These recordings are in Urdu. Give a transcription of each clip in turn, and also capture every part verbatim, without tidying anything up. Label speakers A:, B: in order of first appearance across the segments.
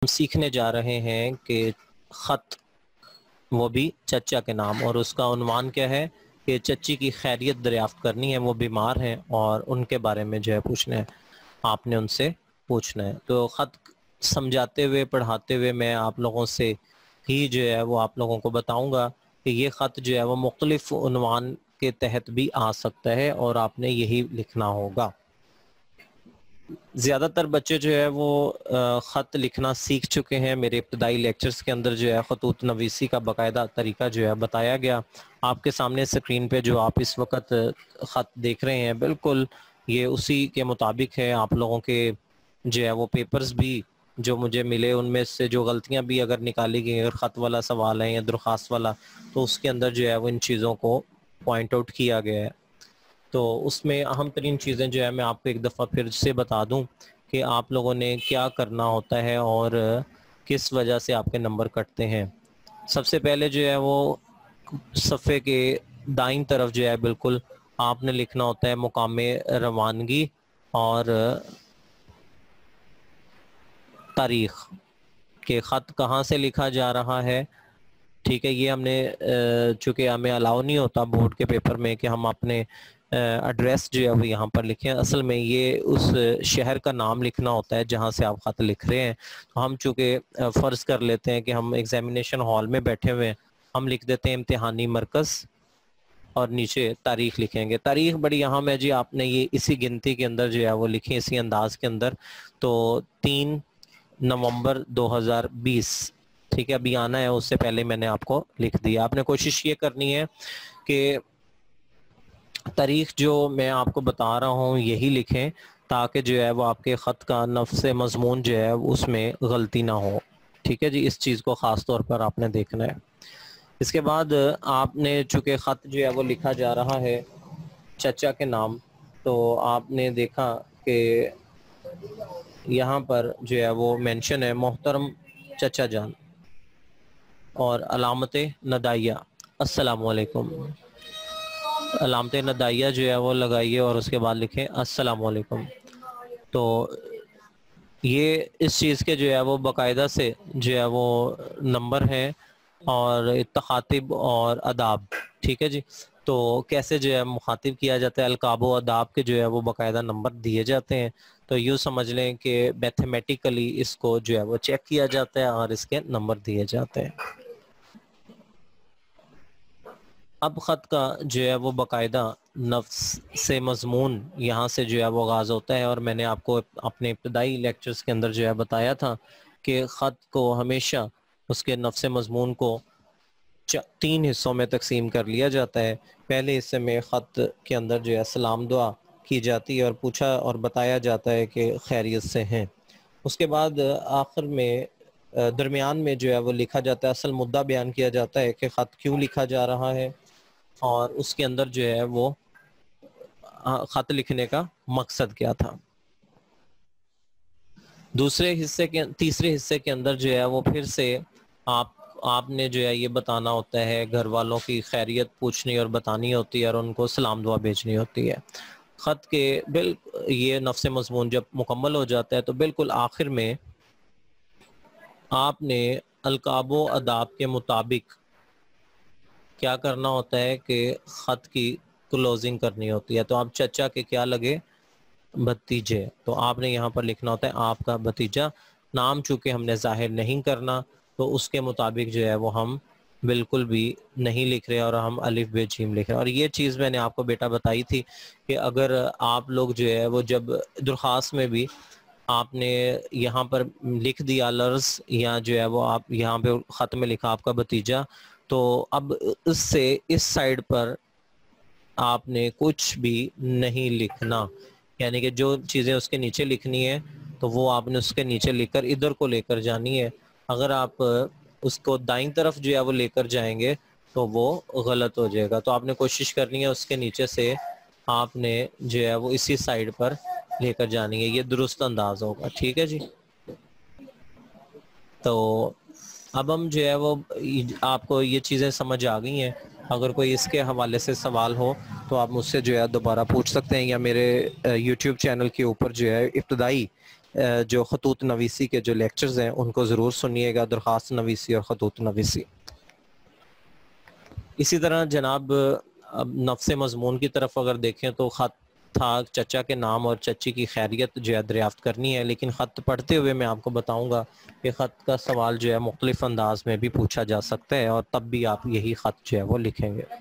A: ہم سیکھنے جا رہے ہیں کہ خط، وہ بھی چچا کے نام، اور اس کا عنوان کیا ہے کہ چچی کی خیریت دریافت کرنی ہے، وہ بیمار ہیں اور ان کے بارے میں جو ہے پوچھنا ہے، آپ نے ان سے پوچھنا ہے۔ تو خط سمجھاتے ہوئے پڑھاتے ہوئے میں آپ لوگوں سے ہی جو ہے وہ آپ لوگوں کو بتاؤں گا کہ یہ خط جو ہے وہ مختلف عنوان کے تحت بھی آ سکتا ہے اور آپ نے یہی لکھنا ہوگا۔ زیادہ تر بچے جو ہے وہ خط لکھنا سیکھ چکے ہیں، میرے ابتدائی لیکچرز کے اندر جو ہے خطوط نویسی کا باقاعدہ طریقہ جو ہے بتایا گیا۔ آپ کے سامنے اسکرین پہ جو آپ اس وقت خط دیکھ رہے ہیں بالکل یہ اسی کے مطابق ہے۔ آپ لوگوں کے جو ہے وہ پیپرز بھی جو مجھے ملے ان میں سے جو غلطیاں بھی اگر نکالی گئی، اگر خط والا سوال ہے یا درخواست والا، تو اس کے اندر جو ہے وہ ان چیزوں کو پوائنٹ آؤٹ کیا گیا ہے۔ تو اس میں اہم ترین چیزیں جو ہے میں آپ کو ایک دفعہ پھر سے بتا دوں کہ آپ لوگوں نے کیا کرنا ہوتا ہے اور کس وجہ سے آپ کے نمبر کٹتے ہیں۔ سب سے پہلے جو ہے وہ صفحے کے دائیں طرف جو ہے بالکل آپ نے لکھنا ہوتا ہے مقام روانگی اور تاریخ، کہ خط کہاں سے لکھا جا رہا ہے۔ ٹھیک ہے، یہ ہم نے چونکہ ہمیں الاؤ نہیں ہوتا بورڈ کے پیپر میں کہ ہم اپنے ایڈریس جو ہے وہ یہاں پر لکھیں، اصل میں یہ اس شہر کا نام لکھنا ہوتا ہے جہاں سے آپ خط لکھ رہے ہیں۔ تو ہم چونکہ فرض کر لیتے ہیں کہ ہم ایگزامینیشن ہال میں بیٹھے ہوئے ہیں، ہم لکھ دیتے ہیں امتحانی مرکز اور نیچے تاریخ لکھیں گے۔ تاریخ بڑی اہم ہے جی، آپ نے یہ اسی گنتی کے اندر جو ہے وہ لکھیں، اسی انداز کے اندر۔ تو تین نومبر دو ہزار بیس، ٹھیک ہے، ابھی آنا ہے، اس سے پہلے میں نے آپ کو لکھ دیا۔ آپ نے کوشش یہ کرنی ہے کہ تاریخ جو میں آپ کو بتا رہا ہوں یہی لکھیں تاکہ جو ہے وہ آپ کے خط کا نفس مضمون جو ہے اس میں غلطی نہ ہو۔ ٹھیک ہے جی، اس چیز کو خاص طور پر آپ نے دیکھنا ہے۔ اس کے بعد آپ نے چونکہ خط جو ہے وہ لکھا جا رہا ہے چچا کے نام، تو آپ نے دیکھا کہ یہاں پر جو ہے وہ مینشن ہے محترم چچا جان اور علامت ندائیہ السلام علیکم۔ علامت ندائیہ جو ہے وہ لگائیے اور اس کے بعد لکھیں السلام علیکم۔ تو یہ اس چیز کے جو ہے وہ باقاعدہ سے جو ہے وہ نمبر ہیں اور تخاطب اور اداب، ٹھیک ہے جی۔ تو کیسے جو ہے مخاطب کیا جاتا ہے، القاب و اداب کے جو ہے وہ باقاعدہ نمبر دیے جاتے ہیں۔ تو یوں سمجھ لیں کہ میتھمیٹیکلی اس کو جو ہے وہ چیک کیا جاتا ہے اور اس کے نمبر دیے جاتے ہیں۔ اب خط کا جو ہے وہ باقاعدہ نفس سے مضمون یہاں سے جو ہے وہ آغاز ہوتا ہے، اور میں نے آپ کو اپنے ابتدائی لیکچرز کے اندر جو ہے بتایا تھا کہ خط کو ہمیشہ اس کے نفس مضمون کو تین حصوں میں تقسیم کر لیا جاتا ہے۔ پہلے حصے میں خط کے اندر جو ہے سلام دعا کی جاتی ہے اور پوچھا اور بتایا جاتا ہے کہ خیریت سے ہیں۔ اس کے بعد آخر میں درمیان میں جو ہے وہ لکھا جاتا ہے، اصل مدعا بیان کیا جاتا ہے کہ خط کیوں لکھا جا رہا ہے اور اس کے اندر جو ہے وہ خط لکھنے کا مقصد کیا تھا۔ دوسرے حصے کے تیسرے حصے کے اندر جو ہے وہ پھر سے آپ آپ نے جو ہے یہ بتانا ہوتا ہے، گھر والوں کی خیریت پوچھنی اور بتانی ہوتی ہے اور ان کو سلام دعا بھیجنی ہوتی ہے۔ خط کے بالکل یہ نفس مضمون جب مکمل ہو جاتا ہے تو بالکل آخر میں آپ نے القاب و اداب کے مطابق کیا کرنا ہوتا ہے کہ خط کی کلوزنگ کرنی ہوتی ہے۔ تو آپ چچا کے کیا لگے، بھتیجے، تو آپ نے یہاں پر لکھنا ہوتا ہے آپ کا بھتیجا۔ نام چونکہ ہم نے ظاہر نہیں کرنا تو اس کے مطابق جو ہے وہ ہم بالکل بھی نہیں لکھ رہے اور ہم الف بے جیم لکھ رہے ہیں۔ اور یہ چیز میں نے آپ کو بیٹا بتائی تھی کہ اگر آپ لوگ جو ہے وہ جب درخواست میں بھی آپ نے یہاں پر لکھ دیا لرز یا جو ہے وہ آپ یہاں پہ خط میں لکھا آپ کا بھتیجا، تو اب اس سے اس سائڈ پر آپ نے کچھ بھی نہیں لکھنا، یعنی کہ جو چیزیں اس کے نیچے لکھنی ہے تو وہ آپ نے اس کے نیچے لکھ کر ادھر کو لے کر جانی ہے۔ اگر آپ اس کو دائیں طرف جو ہے وہ لے کر جائیں گے تو وہ غلط ہو جائے گا۔ تو آپ نے کوشش کرنی ہے اس کے نیچے سے آپ نے جو ہے وہ اسی سائڈ پر لے کر جانی ہے، یہ درست انداز ہوگا، ٹھیک ہے جی۔ تو اب ہم جو ہے وہ آپ کو یہ چیزیں سمجھ آ گئی ہیں، اگر کوئی اس کے حوالے سے سوال ہو تو آپ مجھ سے جو ہے دوبارہ پوچھ سکتے ہیں، یا میرے یوٹیوب چینل کے اوپر جو ہے ابتدائی جو خطوط نویسی کے جو لیکچرز ہیں ان کو ضرور سنیے گا، درخواست نویسی اور خطوط نویسی۔ اسی طرح جناب اب نفس مضمون کی طرف اگر دیکھیں تو خط تھا چچا کے نام اور چچی کی خیریت جو ہے دریافت کرنی ہے، لیکن خط پڑھتے ہوئے میں آپ کو بتاؤں گا کہ خط کا سوال جو ہے مختلف انداز میں بھی پوچھا جا سکتا ہے، اور تب بھی آپ یہی خط جو ہے وہ لکھیں گے۔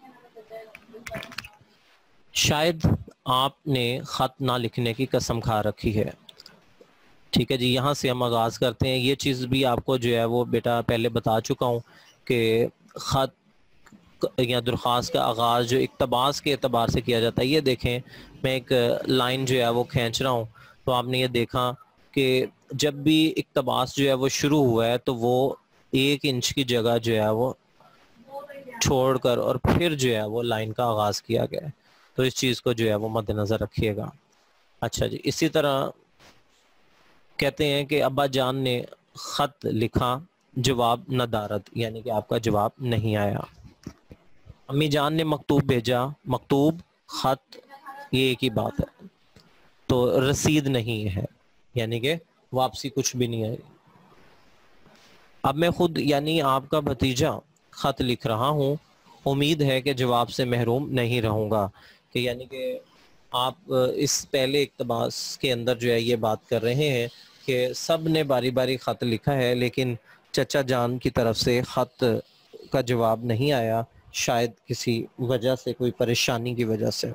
A: شاید آپ نے خط نہ لکھنے کی قسم کھا رکھی ہے۔ ٹھیک ہے جی، یہاں سے ہم آغاز کرتے ہیں۔ یہ چیز بھی آپ کو جو ہے وہ بیٹا پہلے بتا چکا ہوں کہ خط یا درخواست کا آغاز جو اقتباس کے اعتبار سے کیا جاتا ہے۔ یہ دیکھیں میں ایک لائن جو ہے وہ کھینچ رہا ہوں، تو آپ نے یہ دیکھا کہ جب بھی اقتباس جو ہے وہ شروع ہوا ہے تو وہ ایک انچ کی جگہ جو ہے وہ چھوڑ کر اور پھر جو ہے وہ لائن کا آغاز کیا گیا ہے، تو اس چیز کو جو ہے وہ مد نظر رکھیے گا۔ اچھا جی، اسی طرح کہتے ہیں کہ ابا جان نے خط لکھا، جواب ندارد، یعنی کہ آپ کا جواب نہیں آیا۔ امی جان نے مکتوب بھیجا، مکتوب خط یہ ایک ہی بات ہے، تو رسید نہیں ہے، یعنی کہ واپسی کچھ بھی نہیں ہے۔ اب میں خود یعنی آپ کا بھتیجا خط لکھ رہا ہوں، امید ہے کہ جواب سے محروم نہیں رہوں گا، کہ یعنی کہ آپ اس پہلے اقتباس کے اندر جو ہے یہ بات کر رہے ہیں کہ سب نے باری باری خط لکھا ہے لیکن چچا جان کی طرف سے خط کا جواب نہیں آیا، شاید کسی وجہ سے، کوئی پریشانی کی وجہ سے۔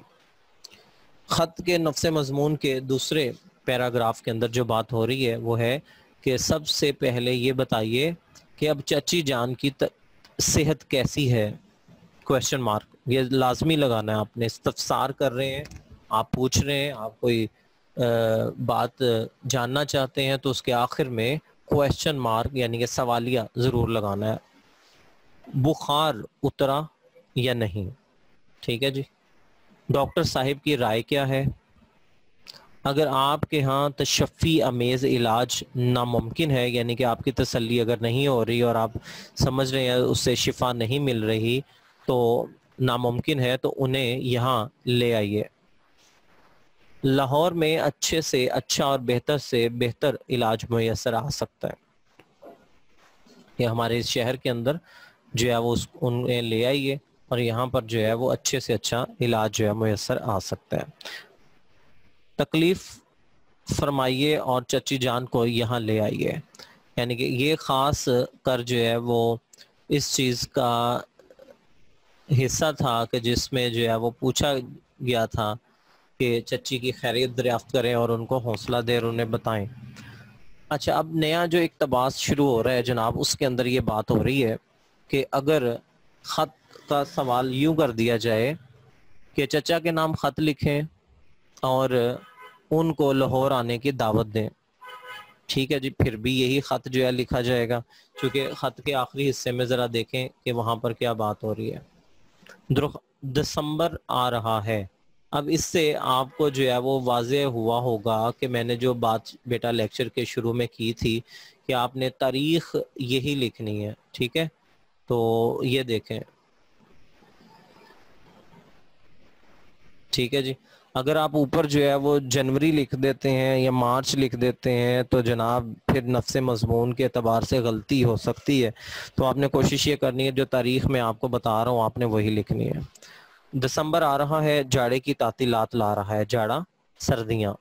A: خط کے نفس مضمون کے دوسرے پیراگراف کے اندر جو بات ہو رہی ہے وہ ہے کہ سب سے پہلے یہ بتائیے کہ اب چچی جان کی صحت کیسی ہے، کویشچن مارک، یہ لازمی لگانا ہے آپ نے۔ استفسار کر رہے ہیں آپ، پوچھ رہے ہیں آپ، کوئی بات جاننا چاہتے ہیں تو اس کے آخر میں کویشچن مارک یعنی کہ سوالیہ ضرور لگانا ہے۔ بخار اترا یا نہیں، ٹھیک ہے جی۔ ڈاکٹر صاحب کی رائے کیا ہے؟ اگر آپ کے ہاں تشفی امیز علاج ناممکن ہے، یعنی کہ آپ کی تسلی اگر نہیں ہو رہی اور آپ سمجھ رہے ہیں اس سے شفا نہیں مل رہی تو ناممکن ہے، تو انہیں یہاں لے آئیے۔ لاہور میں اچھے سے اچھا اور بہتر سے بہتر علاج میسر آ سکتا ہے، کہ ہمارے اس شہر کے اندر جو ہے وہ انہیں لے آئیے اور یہاں پر جو ہے وہ اچھے سے اچھا علاج جو ہے میسر آ سکتا ہے۔ تکلیف فرمائیے اور چچی جان کو یہاں لے آئیے، یعنی کہ یہ خاص کر جو ہے وہ اس چیز کا حصہ تھا کہ جس میں جو ہے وہ پوچھا گیا تھا کہ چچی کی خیریت دریافت کریں اور ان کو حوصلہ دیں اور انہیں بتائیں۔ اچھا، اب نیا جو اقتباس شروع ہو رہا ہے جناب، اس کے اندر یہ بات ہو رہی ہے کہ اگر خط کا سوال یوں کر دیا جائے کہ چچا کے نام خط لکھیں اور ان کو لاہور آنے کی دعوت دیں، ٹھیک ہے جی، پھر بھی یہی خط جو ہے لکھا جائے گا، کیونکہ خط کے آخری حصے میں ذرا دیکھیں کہ وہاں پر کیا بات ہو رہی ہے۔ دسمبر آ رہا ہے، اب اس سے آپ کو جو ہے وہ واضح ہوا ہوگا کہ میں نے جو بات بیٹا لیکچر کے شروع میں کی تھی کہ آپ نے تاریخ یہی لکھنی ہے، ٹھیک ہے۔ تو یہ دیکھیں، ٹھیک ہے جی، اگر آپ اوپر جو ہے وہ جنوری لکھ دیتے ہیں یا مارچ لکھ دیتے ہیں تو جناب پھر نفس مضمون کے اعتبار سے غلطی ہو سکتی ہے، تو آپ نے کوشش یہ کرنی ہے جو تاریخ میں آپ کو بتا رہا ہوں آپ نے وہی لکھنی ہے۔ دسمبر آ رہا ہے، جاڑے کی تعطیلات لا رہا ہے، جاڑا سردیاں،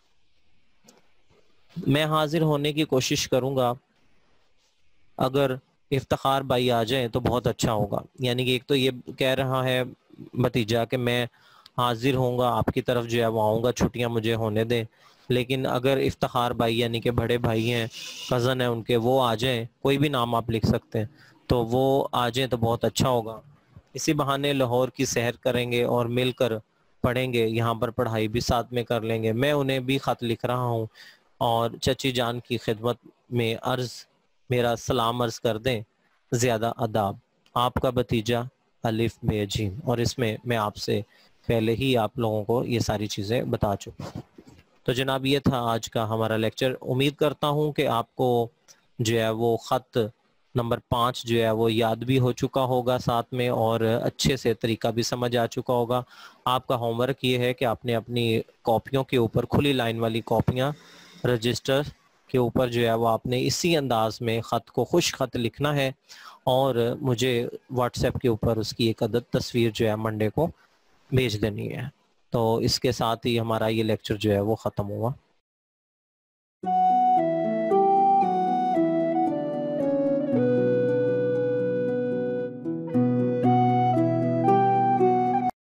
A: میں حاضر ہونے کی کوشش کروں گا، اگر افتخار بھائی آ جائیں تو بہت اچھا ہوگا۔ یعنی کہ ایک تو یہ کہہ رہا ہے بھتیجا کہ میں حاضر ہوں گا، آپ کی طرف جو ہے وہ آؤں گا، چھٹیاں مجھے ہونے دیں، لیکن اگر افتخار بھائی یعنی کہ بڑے بھائی ہیں، کزن ہیں ان کے، وہ آ جائیں، کوئی بھی نام آپ لکھ سکتے ہیں، تو وہ آ جائیں تو بہت اچھا ہوگا۔ اسی بہانے لاہور کی سیر کریں گے اور مل کر پڑھیں گے، یہاں پر پڑھائی بھی ساتھ میں کر لیں گے۔ میں انہیں بھی خط لکھ رہا ہوں اور چچی جان کی خدمت میں عرض میرا سلام عرض کر دیں، زیادہ آداب، آپ کا بھتیجا الف بے جیم۔ اور اس میں میں آپ سے پہلے ہی آپ لوگوں کو یہ ساری چیزیں بتا چکا ہوں۔ تو جناب یہ تھا آج کا ہمارا لیکچر، امید کرتا ہوں کہ آپ کو جو ہے وہ خط نمبر پانچ جو ہے وہ یاد بھی ہو چکا ہوگا ساتھ میں، اور اچھے سے طریقہ بھی سمجھ آ چکا ہوگا۔ آپ کا ہوم ورک یہ ہے کہ آپ نے اپنی کاپیوں کے اوپر کھلی لائن والی کاپیاں رجسٹر کے اوپر جو ہے وہ آپ نے اسی انداز میں خط کو خوش خط لکھنا ہے اور مجھے واٹس ایپ کے اوپر اس کی ایک عدد تصویر جو ہے منڈے کو بھیج دینی ہے. تو اس کے ساتھ ہی ہمارا یہ لیکچر جو ہے وہ ختم ہوا.